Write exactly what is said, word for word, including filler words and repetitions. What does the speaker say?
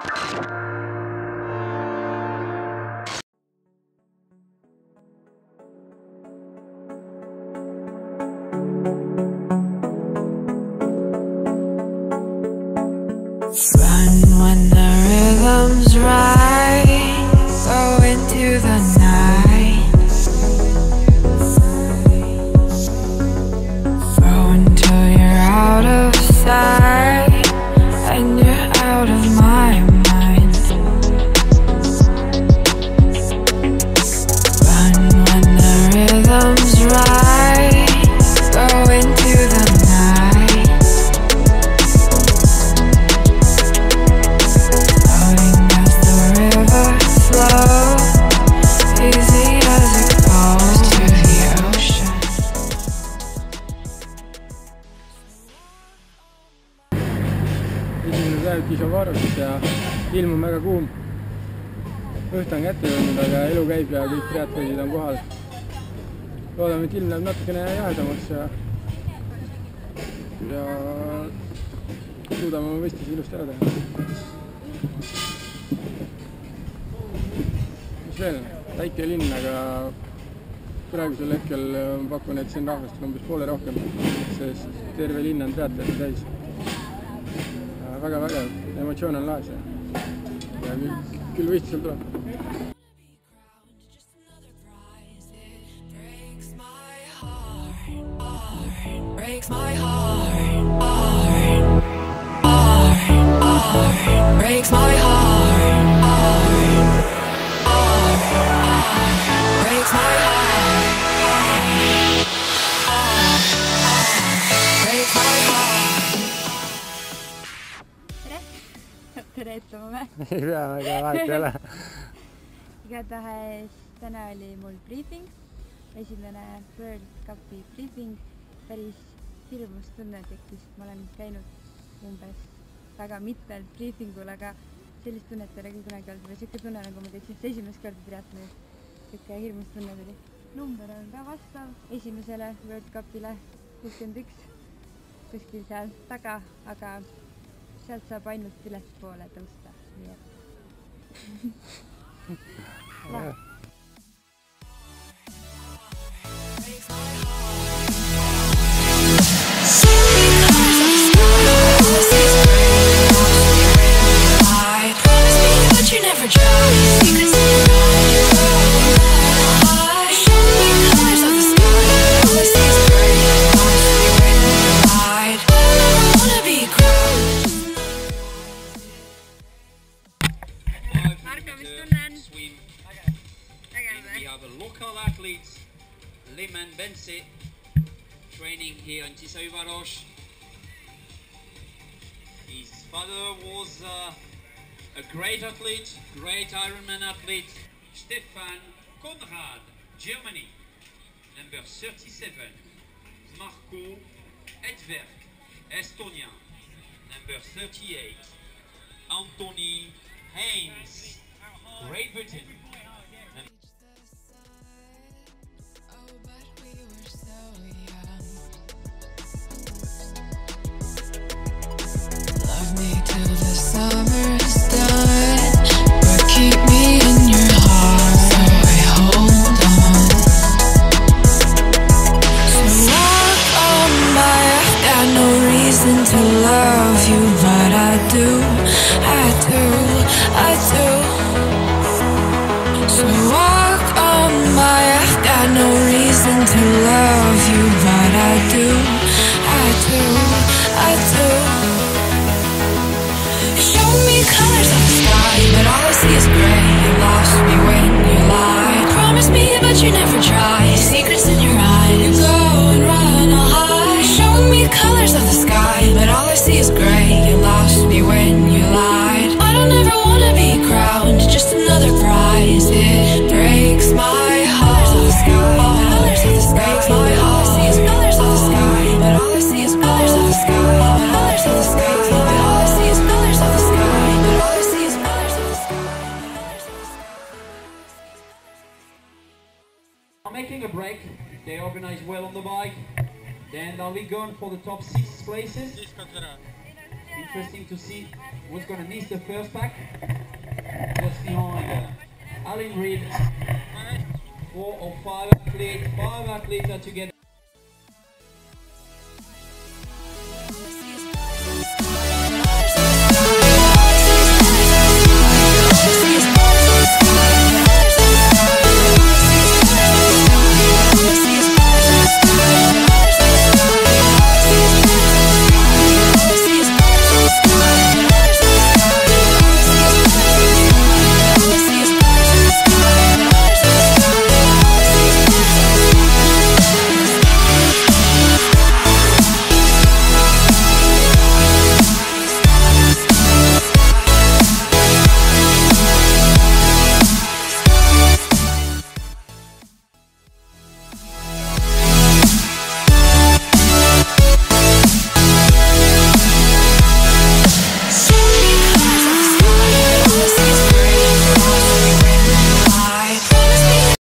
When the rhythm's right, go into the night, go until you're out of sight and you're out of my mind. Run when the rhythm's right, go into the night. Esimene päev kisub varust ja ilm on väga kuum. Õht on kätte jõudnud, aga elu käib ja kõik triatlonid on kohal. Loodame, et ilm läheb natukene jahedamaks ja, ja suudame oma võistlusi ilusti ära teha. Mis veel? Väike linn, aga praegusel hetkel pakun, et siin rahvast on umbes poole rohkem, sest terve linn on triatloni täis. Väga vägev, emotsioon on laes ja küll, küll võistlusel tuleb. Breaks my heart, breaks my tere ütlema või? Ei pea, väga vahet ei ole. Igatahes täna oli mul briefing, esimene World Cupi briefing. Päris hirmus tunne tekkis, ma olen käinud umbes väga mitmel briefingul, aga sellist tunnet ei ole küll kunagi olnud. Või siuke tunne, nagu ma teeksin esimest korda triatlonis. Siuke hirmus tunne tuli. Number on ka vastav esimesele World Cupile kuuskümmend üks kuskil seal taga, aga sealt saab ainult ülespoole tõusta, nii et lähe. Liman Bensi training here in Tiszaújváros. His father was uh, a great athlete, great Ironman athlete. Stefan Konrad, Germany. Number thirty-seven. Marco Edberg, Estonia. Number thirty-eight. Anthony Haynes, Great Britain. You never try, secrets in your eyes. You go and run all high. Show me colors of the sky, but all I see is gray. You lost me when you lied. I don't ever wanna be crowned, just another prize. It breaks my heart. Colors of the sky, colors of the sky. Breaks my heart. All I see is colors of the sky, but all I see is colors of the sky. Colors of the sky, but all I see is colors of the sky. But all I see is colors of the sky. Making a break, they organize well on the bike. Then are we going for the top six places? Interesting to see who's going to miss the first pack. Just behind uh, Alan Reed. Four or five athletes, five athletes are together.